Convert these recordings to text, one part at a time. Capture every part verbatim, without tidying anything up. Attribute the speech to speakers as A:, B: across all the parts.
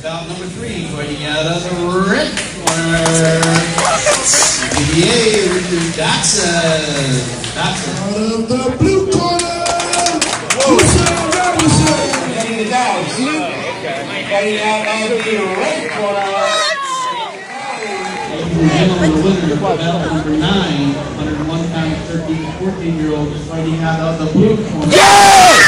A: Bout number three, pointing out of the red corner. B B A, Richard Dotson. Dotson.
B: Out of the blue corner, Dem Robinson.
C: Getting it down, see? Getting out of the red corner.
A: The winner, bout number nine, one oh one pound, thirteen to fourteen year old, fighting out of the blue corner.
D: Yeah!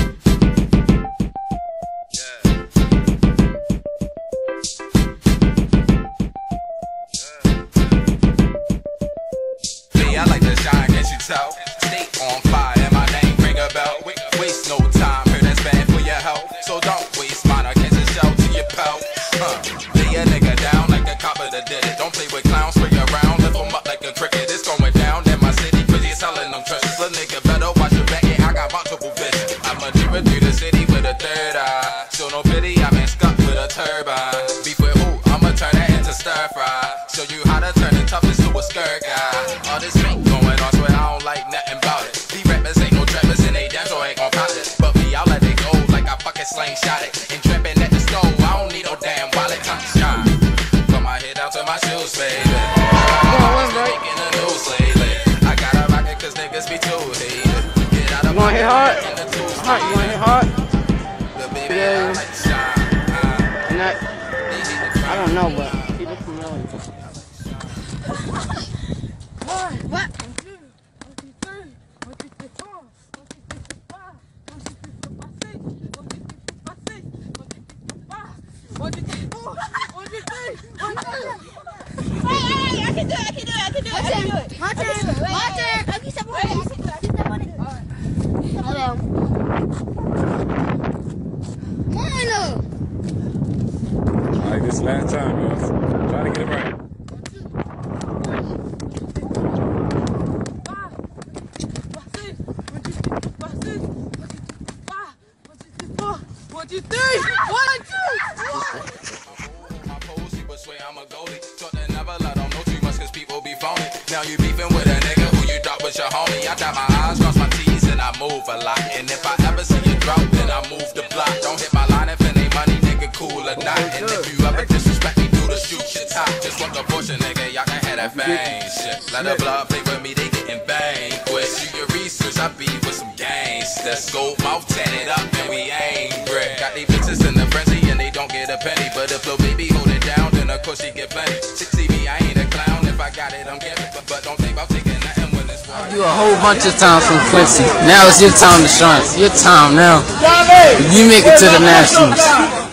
D: I like to shine, can't you tell? Stay on fire and my name ring a bell. Waste no time, hear that's bad for your health. So don't waste mine, I catch a shell to your pelt. Huh. Lay a nigga down like a copper that did it. Don't play with clowns, spray around, lift them up like a cricket. It's going down in my city, cause you're selling them treasures. Little nigga better watch your back, yeah, I got multiple vision. I'm a driver through the city with a third eye. Show no pity, I've been stuck with a turbine. Beef with who? I'ma turn that into stir fry. Show you how to turn the toughest to a skirt guy. All this fake going on, swear I don't like nothing about it. These rappers ain't no trappers and they damn sure ain't gon' pop it. But me, I'll let it go like I fucking slingshot it. And trapping at the stove, I don't need no damn wallet. Time to shine. Put my head down to my shoes, baby. I'm making the news lately. I gotta rock it cause niggas be too hated. Get out of my head. You wanna hit hard? Hot, you wanna hit hard? Yeah. And that, I don't know, but he looks familiar.
E: What? Hey, hey, I can do it, I can do it, I can do it, I can do it. My turn, my turn. I can step on it, I can do it, I can step on it. Hello. Milo.
F: Alright, this last time, y'all. Try to get it right.
E: One, two, three! One, two!
D: My pose, people swear I'm a goalie. Thought they never let them know too much cause people be phony. Now you beefing with a nigga who you thought was your homie. I dot my eyes, cross my T's, and I move a lot. And if I ever see you drop, then I move the block. Don't hit my line if it ain't money, nigga, cool or not. And if you ever disrespect me, do the shoot shit top. Just want the portion, nigga, y'all can have that fame shit. Let the blood play with me, they getting banquet. Do your research, I be with some gangsters. Gold mouth tatted up, and we ain't brick. Got these bitches in the frenzy, and they don't get a penny. But if little baby hold it down, then of course she get plenty. Chick see me, I ain't a clown. If I got it, I'm giving. But, but don't think about taking nothing when it's war.
G: You a whole bunch of times from Quincy. Now it's your time to shine. It's your time now. You make it to the Nationals.